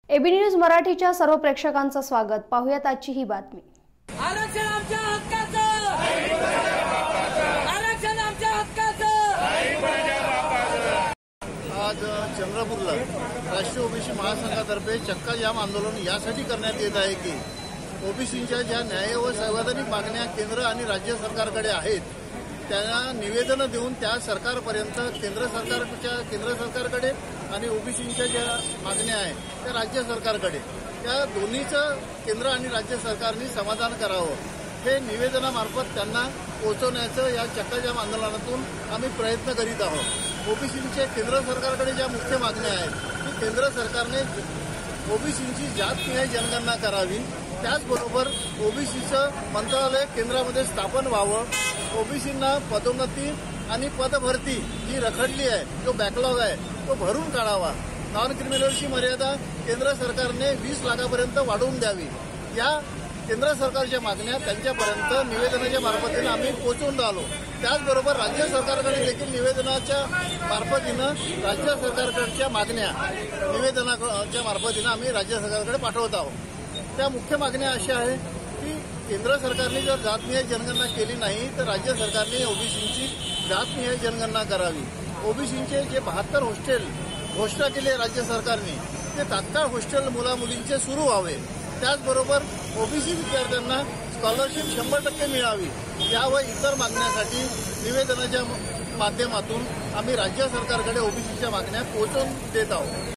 AB news मराठीच्या सर्व प्रेक्षकांचं स्वागत। पाहूयात आजची ही बातमी। आरक्षण आमच्या हक्काचं, आरक्षण आमच्या हक्काचं। आज चंद्रपूरला राष्ट्रीय ओबीसी महासंघातर्फे चक्का जाम आंदोलन यासाठी करण्यात येत आहे की ओबीसींच्या ज्या न्याय व संवैधानिक मागण्या केंद्र आणि राज्य सरकारकडे आहेत त्यांना निवेदन देऊन त्या सरकारपर्यंत केंद्र सरकारकडे आणि ओबीसींच्या ज्या मागण्या आहेत त्या राज्य सरकारकडे त्या दोन्हीचं केंद्र आणि राज्य सरकारने समाधान करावं हे निवेदनामार्फत त्यांना पोहोचवण्याचं या चक्काजाम आंदोलनातून आम्ही प्रयत्न करीत आहोत। ओबीसींचे केंद्र सरकारकडे ज्या मुख्य मागण्या आहेत की केंद्र सरकारने ओबीसींची जातनिहाय जनगणना करावी, त्याचबरोबर ओबीसीचं मंत्रालय केंद्रामध्ये स्थापन व्हावं, ओबीसींना पदोन्नती आणि पदभरती जी रखडली आहे, जो बॅकलॉग आहे तो भरून काढावा, नॉन क्रिमिनलची मर्यादा केंद्र सरकारने 20 लाखापर्यंत वाढवून द्यावी, या केंद्र सरकारच्या मागण्या त्यांच्यापर्यंत निवेदनाच्या मार्फतीनं आम्ही पोहोचवून राहिलो। त्याचबरोबर राज्य सरकारकडे देखील निवेदनाच्या मार्फतीनं राज्य सरकारकडच्या मागण्या निवेदनाच्या मार्फतीनं आम्ही राज्य सरकारकडे पाठवत आहोत। त्या मुख्य मागण्या अशा आहे की केंद्र सरकारने जर जातनिहाय जनगणना केली नाही तर राज्य सरकारने ओबीसींची जातनिहाय जनगणना करावी। ओबीसींचे जे 72 हॉस्टेल घोषणा केली आहे राज्य सरकारने ते तात्काळ हॉस्टेल मुलामुलींचे सुरू व्हावे, त्याचबरोबर ओबीसी विद्यार्थ्यांना स्कॉलरशिप 100% मिळावी, या व इतर मागण्यासाठी निवेदनाच्या माध्यमातून आम्ही राज्य सरकारकडे ओबीसीच्या मागण्या पोहोचवून देत आहोत।